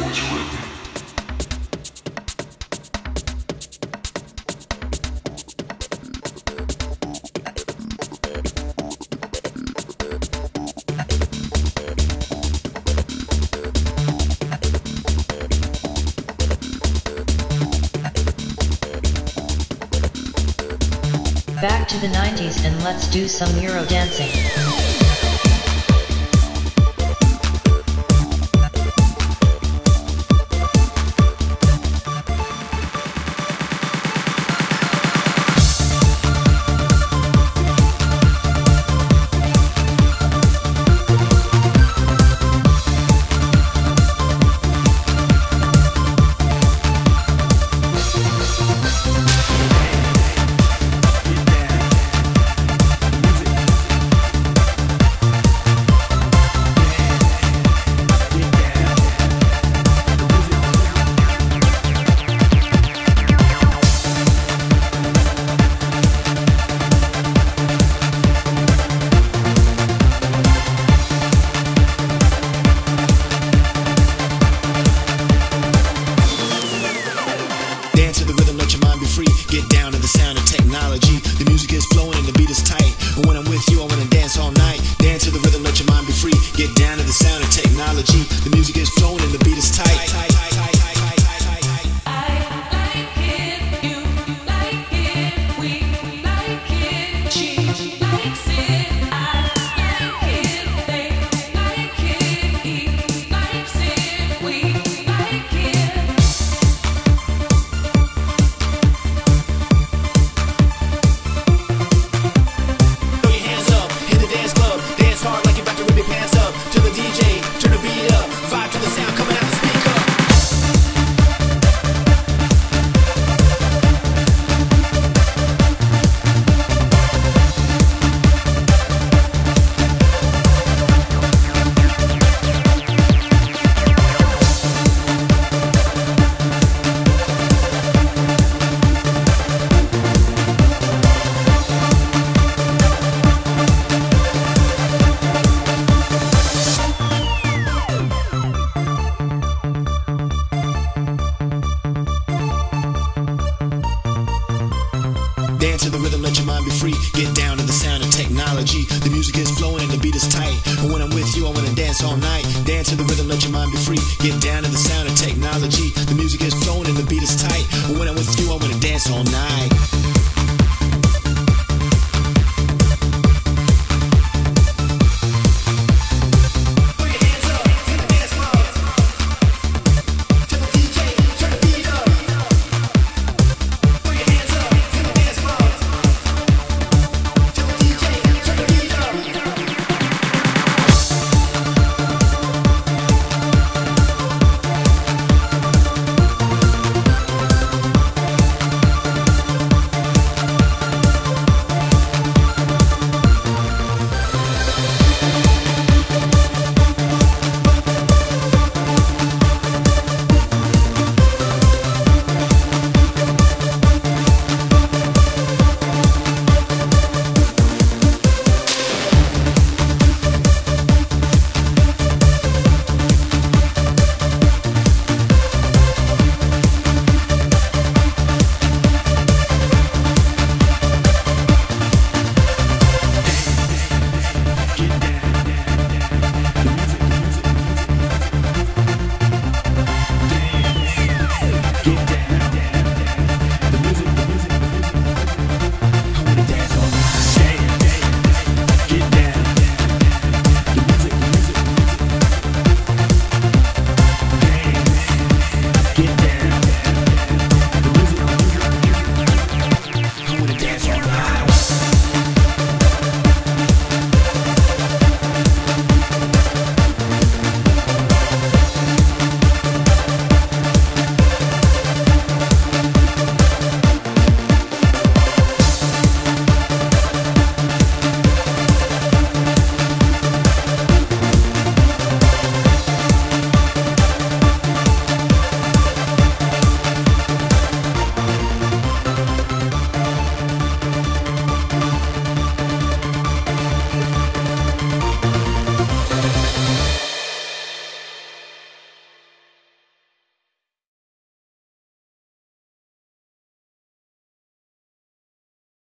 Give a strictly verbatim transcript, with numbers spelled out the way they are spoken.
Back to the nineties and let's do some Eurodancing. Dance to the rhythm, let your mind be free. Get down to the sound of technology. The music is flowing and the beat is tight. And when I'm with you, I wanna dance all night. Dance to the rhythm, let your mind be free. Get down to the sound of technology. The music is flowing and the beat is tight. And when I'm with you, I wanna dance all night.